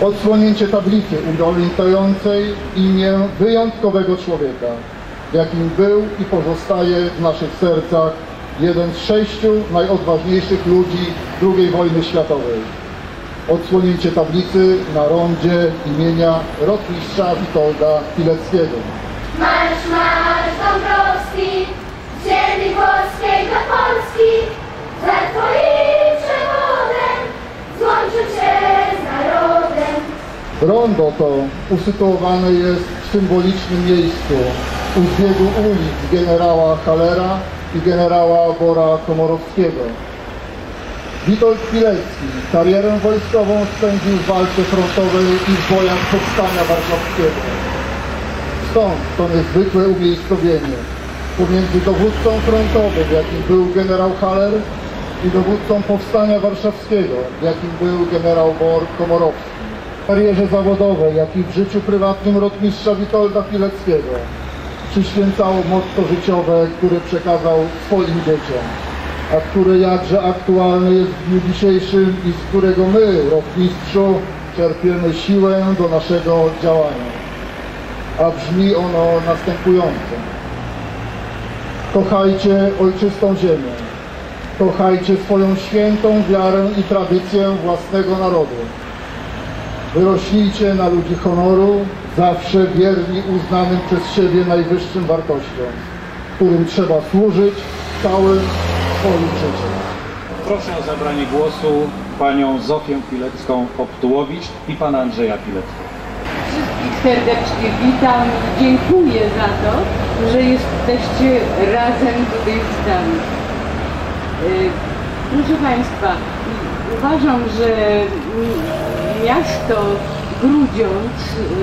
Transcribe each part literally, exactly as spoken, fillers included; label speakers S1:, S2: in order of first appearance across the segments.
S1: Odsłonięcie tablicy upamiętniającej imię wyjątkowego człowieka, jakim był i pozostaje w naszych sercach jeden z sześciu najodważniejszych ludzi drugiej wojny światowej. Odsłonięcie tablicy na rondzie imienia rotmistrza Witolda Pileckiego.
S2: Marsz, marsz Dąbrowski, z ziemi polskiej dla Polski, za twoim przewodem złączył się z narodem.
S1: Rondo to usytuowane jest w symbolicznym miejscu u zbiegu ulic generała Hallera i generała Bora Komorowskiego. Witold Pilecki karierę wojskową spędził w walce frontowej i w bojach powstania warszawskiego. Stąd to niezwykłe umiejscowienie pomiędzy dowódcą frontowym, jakim był generał Haller, i dowódcą powstania warszawskiego, jakim był generał Bor Komorowski. W karierze zawodowej, jak i w życiu prywatnym rotmistrza Witolda Pileckiego przyświęcało motto życiowe, które przekazał swoim dzieciom, a które jakże aktualne jest w dniu dzisiejszym i z którego my, rotmistrzu, czerpiemy siłę do naszego działania. A brzmi ono następująco. Kochajcie ojczystą ziemię, kochajcie swoją świętą wiarę i tradycję własnego narodu. Wyrośnijcie na ludzi honoru, zawsze wierni uznanym przez siebie najwyższym wartościom, którym trzeba służyć całym swoim życiem.
S3: Proszę o zabranie głosu panią Zofię Pilecką-Koptułowicz i pana Andrzeja Pileckiego.
S4: Wszystkich serdecznie witam. Dziękuję za to, że jesteście razem tutaj z nami. Proszę Państwa, uważam, że miasto Grudziądz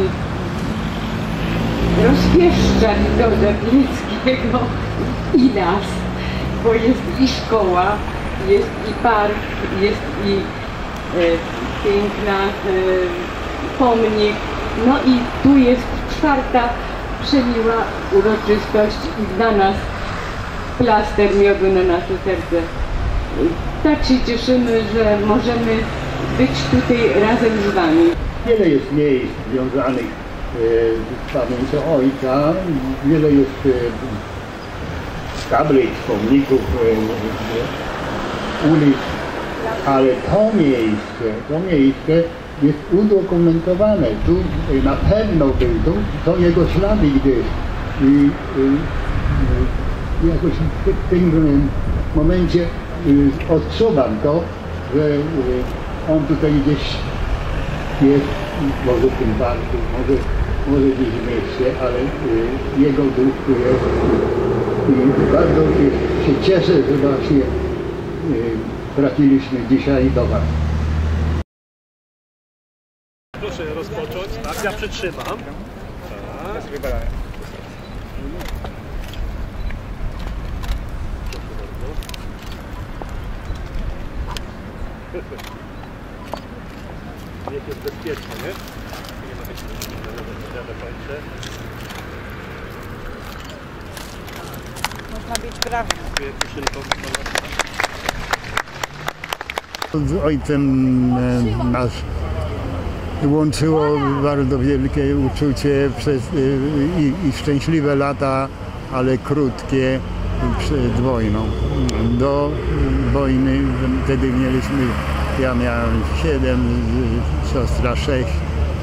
S4: rozpieszcza Witolda Pileckiego i nas, bo jest i szkoła, jest i park, jest i e, piękna e, pomnik. No i tu jest czwarta przemiła uroczystość i dla nas plaster miodu na nasze serce. Tak się cieszymy, że możemy być tutaj razem z Wami.
S5: Wiele jest miejsc związanych z pamięcią ojca, wiele jest tablic, pomników, ulic, ale to miejsce, to miejsce jest udokumentowane. Tu na pewno był, to, to jego ślady gdzieś. I, i jakoś w tym momencie odczuwam to, że on tutaj gdzieś jest, może w tym parku, może, może gdzieś w mieście, ale jego duch tu jest. I bardzo się cieszę, że właśnie trafiliśmy dzisiaj do Was.
S6: Proszę rozpocząć, tak, ja przytrzymam. Tak. Niech jest bezpiecznie, nie? Nie ma być ja dokończę.
S7: Można być prawym.
S5: Z ojcem nas łączyło bardzo wielkie uczucie przez, i, i szczęśliwe lata, ale krótkie przed wojną. Do wojny wtedy mieliśmy, ja miałem siedem, siostra sześć.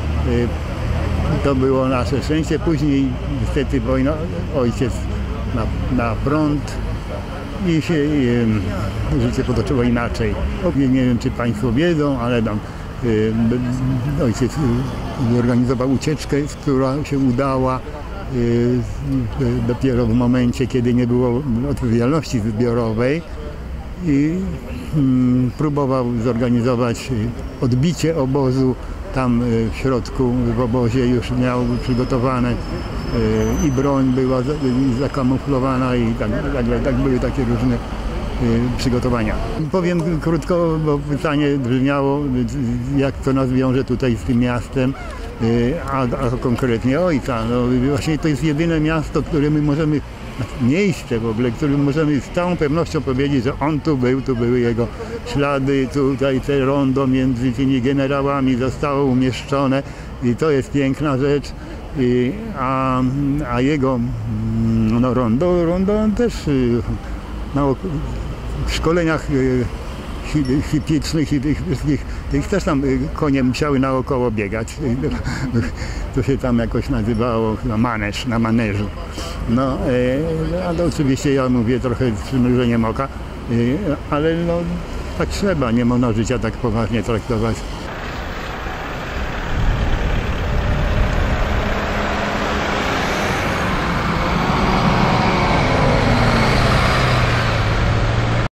S5: To było nasze szczęście. Później niestety wojna, ojciec na, na front i się i, życie potoczyło inaczej. Nie wiem, czy Państwo wiedzą, ale tam y, ojciec zorganizował ucieczkę, która się udała y, y, dopiero w momencie, kiedy nie było odpowiedzialności zbiorowej i y, próbował zorganizować odbicie obozu. Tam w środku w obozie już miał przygotowane i broń była zakamuflowana i tak, tak, tak były takie różne przygotowania. Powiem krótko, bo pytanie brzmiało, jak to nas wiąże tutaj z tym miastem, a, a konkretnie ojca. No, właśnie to jest jedyne miasto, które my możemy miejsce w ogóle, którym możemy z całą pewnością powiedzieć, że on tu był, tu były jego ślady, tutaj te rondo między tymi generałami zostało umieszczone i to jest piękna rzecz. I, a, a jego no, rondo, rondo on też na w szkoleniach hi, hippicznych i tych wszystkich, tych też tam konie musiały naokoło biegać. To się tam jakoś nazywało na maneż, na maneżu. No, ale oczywiście ja mówię trochę z przymrużeniem oka, ale no tak trzeba, nie można życia tak poważnie traktować.